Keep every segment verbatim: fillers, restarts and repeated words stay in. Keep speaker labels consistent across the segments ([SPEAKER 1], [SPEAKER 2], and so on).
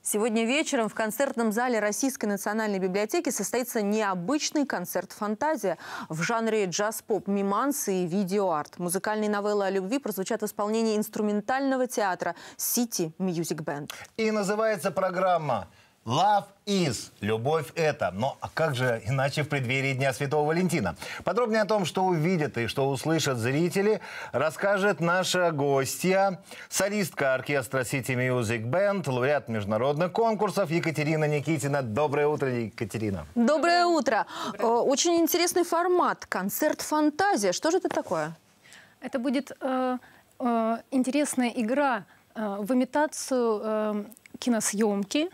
[SPEAKER 1] Сегодня вечером в концертном зале Российской национальной библиотеки состоится необычный концерт «Фантазия» в жанре джаз-поп, мимансы и видеоарт. Музыкальные новеллы о любви прозвучат в исполнении инструментального театра City Music Band.
[SPEAKER 2] И называется программа «Love is» – «Любовь это». Но а как же иначе в преддверии Дня Святого Валентина? Подробнее о том, что увидят и что услышат зрители, расскажет наша гостья, солистка оркестра City Music Band, лауреат международных конкурсов Екатерина Никитина. Доброе утро, Екатерина.
[SPEAKER 1] Доброе утро. Очень интересный формат. Концерт «Фантазия». Что же это такое?
[SPEAKER 3] Это будет э, э, интересная игра э, в имитацию э, киносъемки.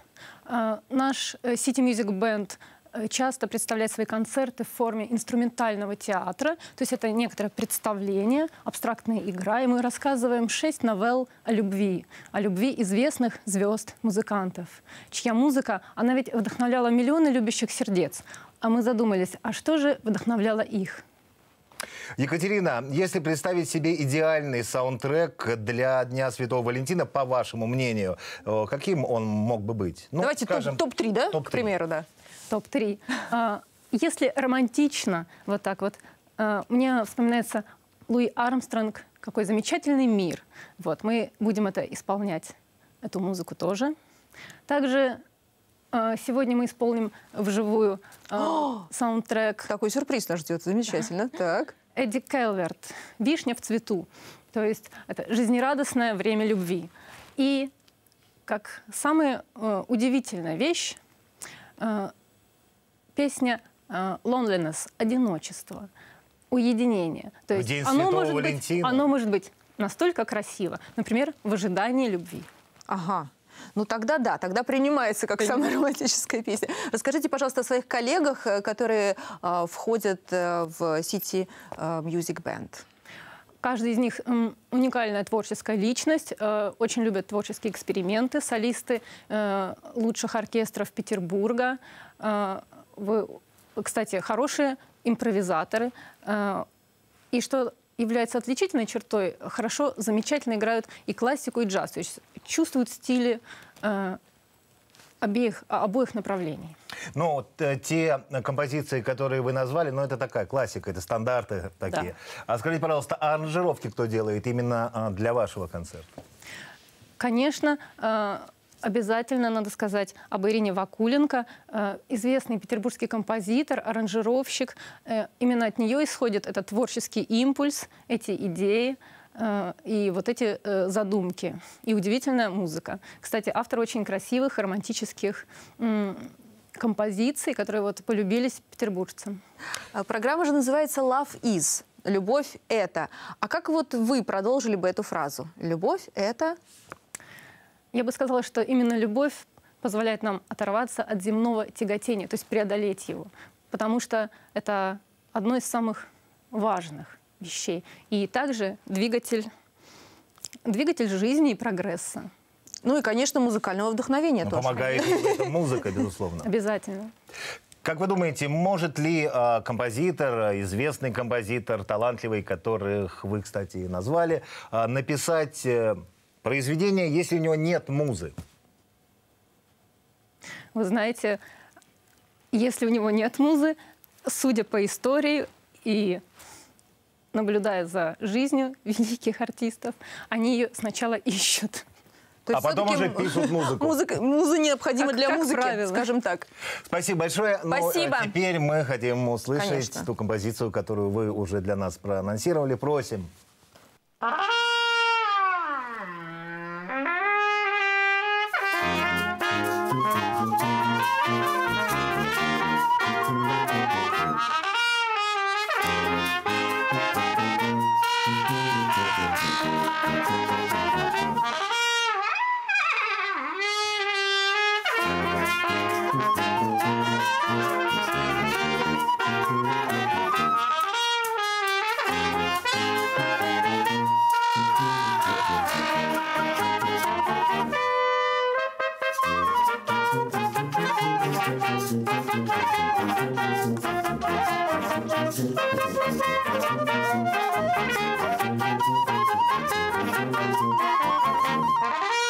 [SPEAKER 3] Наш City Music Band часто представляет свои концерты в форме инструментального театра. То есть это некоторое представление, абстрактная игра. И мы рассказываем шесть новелл о любви. О любви известных звезд-музыкантов, чья музыка, она ведь вдохновляла миллионы любящих сердец. А мы задумались, а что же вдохновляло их?
[SPEAKER 2] Екатерина, если представить себе идеальный саундтрек для Дня Святого Валентина, по вашему мнению, каким он мог бы быть? Ну,
[SPEAKER 1] давайте топ-три, да, топ-три. К примеру, да.
[SPEAKER 3] топ-три. Если романтично, вот так вот, мне вспоминается Луи Армстронг, какой замечательный мир. Вот, мы будем это исполнять, эту музыку тоже. Также сегодня мы исполним вживую саундтрек.
[SPEAKER 1] Какой сюрприз нас ждет, замечательно. Так.
[SPEAKER 3] Эдди Келверт «Вишня в цвету». То есть это жизнерадостное время любви. И как самая э, удивительная вещь, э, песня э, «Loneliness» — «Одиночество», «Уединение». То есть
[SPEAKER 2] День
[SPEAKER 3] оно
[SPEAKER 2] Святого
[SPEAKER 3] может,
[SPEAKER 2] Валентина.
[SPEAKER 3] быть, оно может быть настолько красиво. Например, «В ожидании любви».
[SPEAKER 1] Ага. Ну тогда да, тогда принимается как самая романтическая песня. Расскажите, пожалуйста, о своих коллегах, которые э, входят э, в City э, Music Band.
[SPEAKER 3] Каждый из них э, уникальная творческая личность, э, очень любят творческие эксперименты, солисты э, лучших оркестров Петербурга. Э, вы, кстати, хорошие импровизаторы. Э, и что является отличительной чертой, хорошо, замечательно играют и классику, и джаз. То есть чувствуют стили э, обеих, обоих направлений.
[SPEAKER 2] Ну, вот, те композиции, которые вы назвали, ну, это такая классика, это стандарты такие. Да. А скажите, пожалуйста, а аранжировки кто делает именно для вашего концерта?
[SPEAKER 3] Конечно, э, обязательно надо сказать об Ирине Вакуленко, э, известный петербургский композитор, аранжировщик. Э, именно от нее исходит этот творческий импульс, эти идеи э, и вот эти э, задумки. И удивительная музыка. Кстати, автор очень красивых, романтических э, композиций, которые вот полюбились петербуржцам.
[SPEAKER 1] Программа же называется «Love is». «Любовь это». А как вот вы продолжили бы эту фразу? «Любовь это...»
[SPEAKER 3] Я бы сказала, что именно любовь позволяет нам оторваться от земного тяготения, то есть преодолеть его. Потому что это одно из самых важных вещей. И также двигатель, двигатель жизни и прогресса.
[SPEAKER 1] Ну и, конечно, музыкального вдохновения тоже.
[SPEAKER 2] Помогает эта музыка, безусловно.
[SPEAKER 3] Обязательно.
[SPEAKER 2] Как вы думаете, может ли э, композитор, известный композитор, талантливый, которых вы, кстати, назвали, э, написать... Э, произведение, если у него нет музы?
[SPEAKER 3] Вы знаете, если у него нет музы, судя по истории и наблюдая за жизнью великих артистов, они ее сначала ищут.
[SPEAKER 1] То
[SPEAKER 2] а потом уже пишут музыку.
[SPEAKER 1] Музыка, муза необходима
[SPEAKER 3] как,
[SPEAKER 1] для
[SPEAKER 3] как
[SPEAKER 1] музыки,
[SPEAKER 3] правило.
[SPEAKER 1] скажем так.
[SPEAKER 2] Спасибо большое.
[SPEAKER 1] Спасибо.
[SPEAKER 2] Ну, теперь мы хотим услышать
[SPEAKER 1] Конечно.
[SPEAKER 2] ту композицию, которую вы уже для нас проанонсировали. Просим.
[SPEAKER 4] Thank you.